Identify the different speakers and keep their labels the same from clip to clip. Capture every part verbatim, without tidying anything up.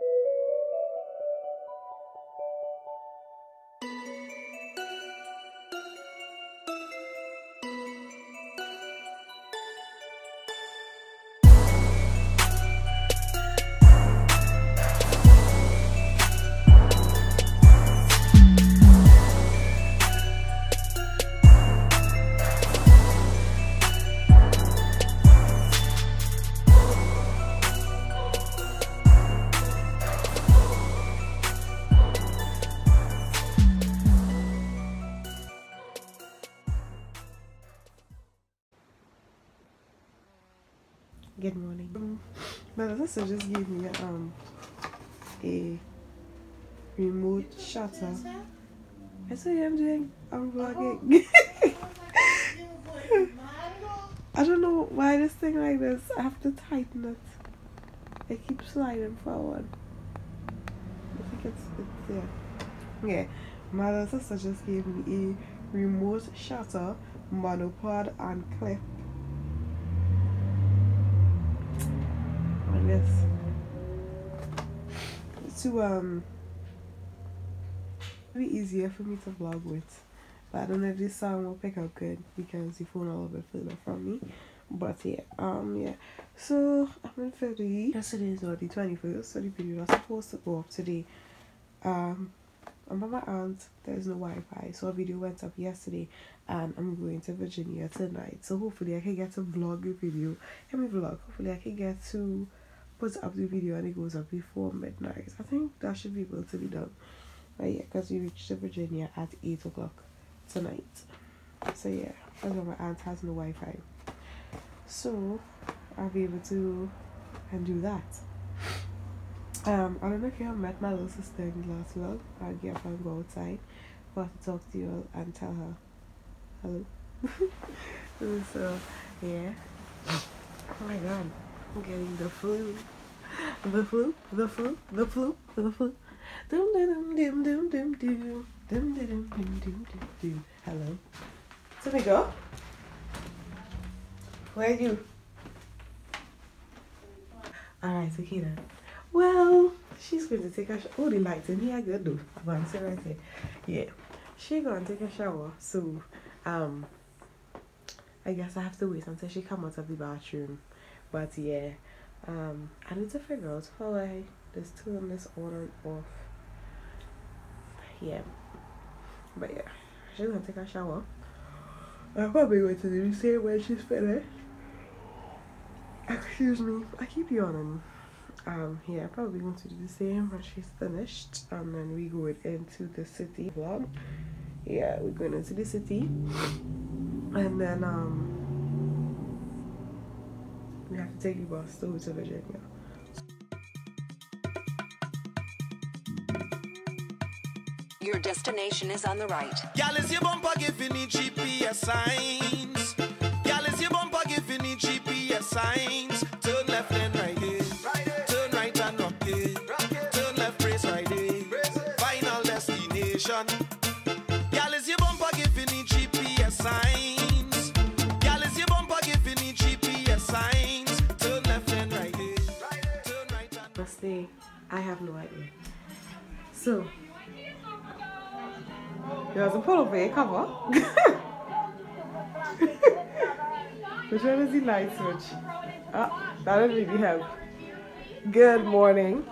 Speaker 1: Good morning. Um, my sister just gave me a, um a remote shutter. I saw I'm doing I'm vlogging. I don't know why this thing like this. I have to tighten it. It keeps sliding forward. I think it's it's there. Yeah. My little sister just gave me a remote shutter, monopod and clip. This to um be easier for me to vlog with, but I don't know if this sound will pick up good because the phone a little bit further from me. But yeah, um yeah, so I'm in Philly. Yesterday is not the twenty-first, so the video was supposed to go up today. um I'm at my aunt. There's no Wi-Fi, so a video went up yesterday and I'm going to Virginia tonight, so hopefully I can get to vlog the video. Let me vlog. Hopefully I can get to put up the video and it goes up before midnight. I think that should be able to be done. But yeah, because we reached Virginia at eight o'clock tonight. So yeah, that's why my aunt has no Wi-Fi. So I'll be able to and do that. Um, I don't know if you have met my little sister in the last vlog. I'll get up and go outside for her to talk to you and tell her hello. So yeah. Oh my god. I'm getting the flu. The flu, the flu, the flu, the flu. Dum dum dum dum dum dum dum dum dum dum dum dum. Hello. So we go. Where are you? Alright, so Kina. Well, she's going to take a shower. Oh, the lights in here good though. I'm going to say right there. Yeah. She's going to take a shower. So, um, I guess I have to wait until she comes out of the bathroom. But yeah, um, I need to figure out how I just turn this on and off. Yeah, but yeah, she's gonna take a shower. I'm probably going to do the same when she's finished. Excuse me, I keep yawning. Um, yeah, probably going to do the same when she's finished, and then we go into the city vlog. Yeah, we're going into the city, and then um. we have to take the bus to to Virginia.
Speaker 2: Your destination is on the right.
Speaker 3: Y'all is your bumper giving me G P S signs. Y'all is your bumper giving me G P S signs. Turn left and right here. Right turn right and up here. Turn left, race right here. Final destination. Y'all is your bumper giving me G P S signs. Y'all is your bumper giving me G P S signs. Turn left and right here. Turn right and
Speaker 1: Honestly, I have no idea. So there's a photo for your cover. Which one is the light switch? Ah, that doesn't really help. Good morning.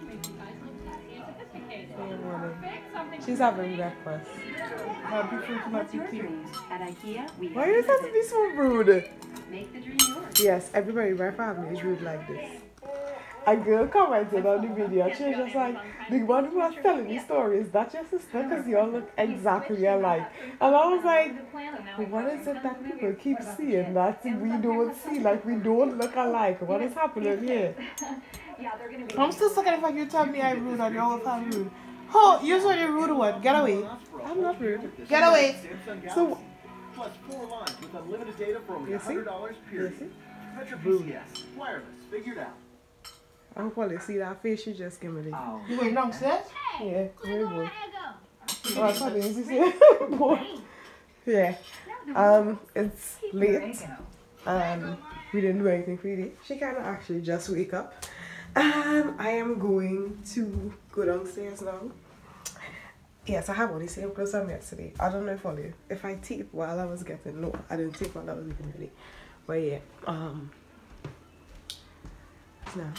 Speaker 1: Good morning. She's having breakfast. Happy fruit happy tea. Why does it have to be so rude?
Speaker 4: Make the dream yours.
Speaker 1: Yes, everybody in my family is rude like this. A girl commented on the video. She was just like, the one who was telling the story, is that your sister? Because you all look exactly alike. And I was like, what is it that people keep seeing that we don't see? Like, we don't look alike. What is happening here? I'm still stuck at the fact you tell me I'm rude and you're all fam rude. Oh, you're so the rude one. Get away. I'm not rude. Get away. So,
Speaker 5: plus four lines with unlimited data for only
Speaker 1: you
Speaker 5: one hundred dollars
Speaker 1: see?
Speaker 5: period.
Speaker 1: You see?
Speaker 5: Metro P C S. Wireless. Figured out.
Speaker 1: I hope all they see that face you just gave me.
Speaker 5: Oh.
Speaker 1: You going downstairs? Yeah, very good. Oh, I thought you see. Yeah. Um, it's late. Um, we didn't do anything for the day. She kind of actually just wake up. And I am going to go downstairs now. Yes, I have on the same clothes from yesterday. I don't know if I if I tape while I was getting no, I didn't tape while I was even ready. But yeah, um now.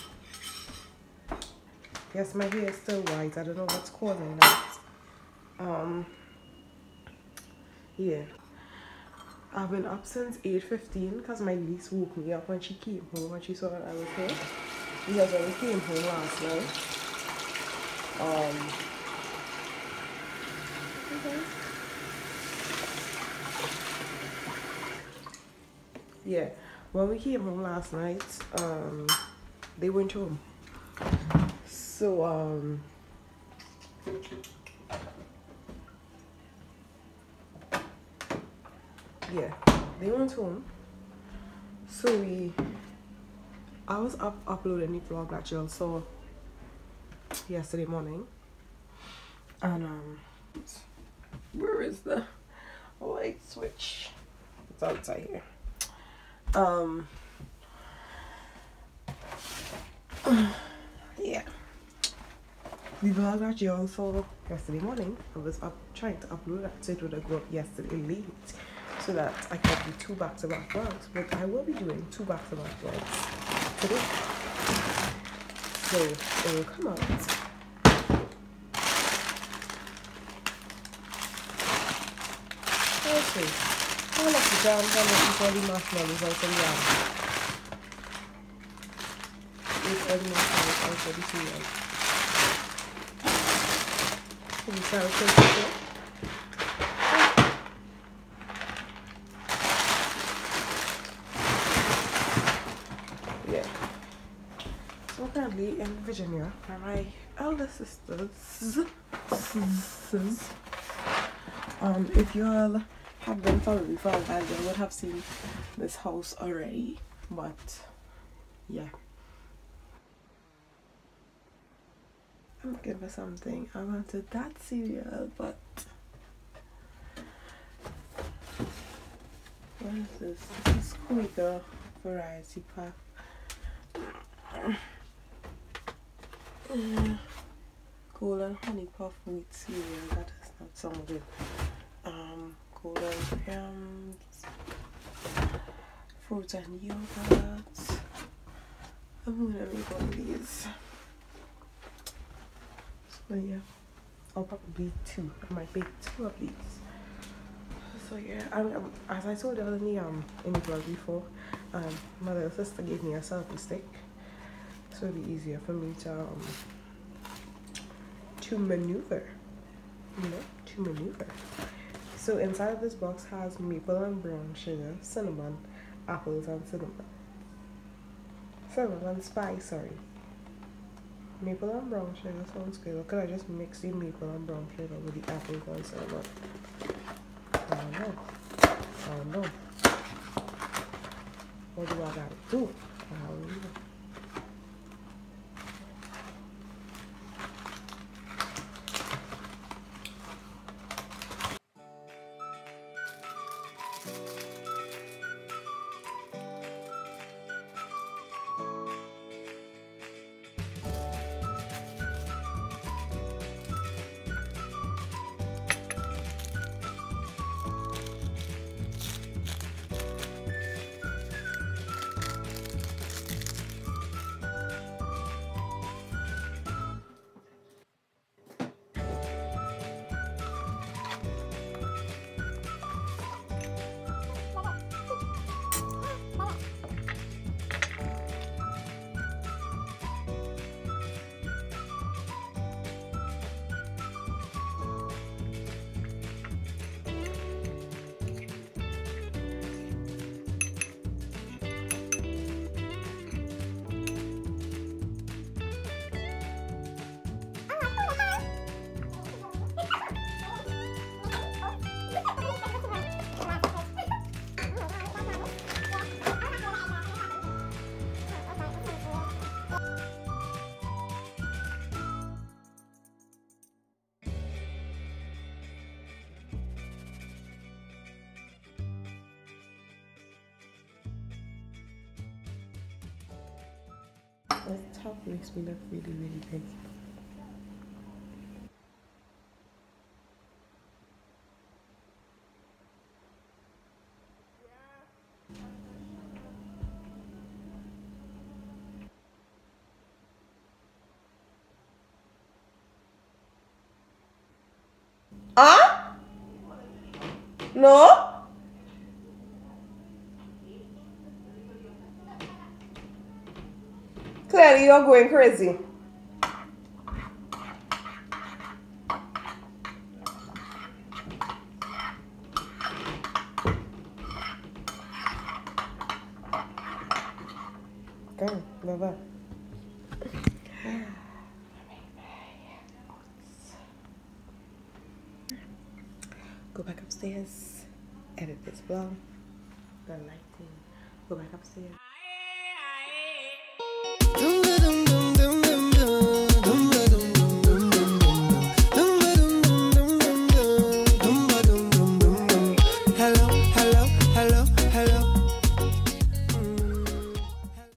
Speaker 1: Yes, my hair is still white. I don't know what's causing that. Um yeah. I've been up since eight fifteen because my niece woke me up when she came home when she saw that I was here. Because when we came home last night, um, okay. yeah, when we came home last night, um, they went home. So, um, yeah, they went home. So we, I was up uploading the vlog that y'all saw yesterday morning. And um, where is the light switch? It's outside here. Um, yeah. The vlog that y'all saw yesterday morning, I was up trying to upload that, so it would have go up yesterday late, so that I could do two back-to-back vlogs. But I will be doing two back-to-back vlogs today, so it will come out. Okay, I like the jam and let all the marshmallows out of the yam. With all the marshmallows out of the cereal. Can you tell it? Yeah. So currently in Virginia, where my elder sisters, um, if you all have been following me for a while, you would have seen this house already. But yeah. I'm looking for something. I wanted that cereal, but what is this? This is Quaker variety pack. Uh, golden honey puff wheat cereal. That is not some of it. Um, golden yams, fruit and yogurt. I'm gonna make one of these. So yeah, I'll probably two. I might bake two of these. So yeah, I, um, as I told you in the um in the vlog before, um, my little sister gave me a selfie stick, so it'll be easier for me to um to maneuver, you know, to maneuver. So inside of this box has maple and brown sugar, cinnamon, apples and cinnamon, cinnamon and spice. Sorry. Maple and brown sugar sounds good. Or could I just mix the maple and brown sugar with the apples and cinnamon? I don't know. I don't know. What do I gotta do? I don't know. This top makes me look really, really big. Huh? No? Clearly you're going crazy. Go, never. Go back upstairs, edit this vlog, the lighting, go back upstairs.